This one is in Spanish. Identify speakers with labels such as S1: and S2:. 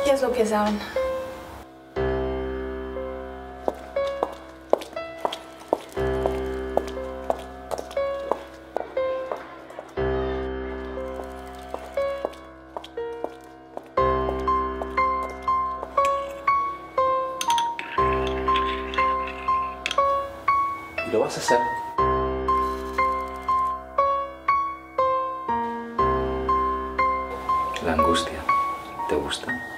S1: ¿Qué es lo que saben?
S2: Y lo vas a hacer. La angustia, ¿te gusta?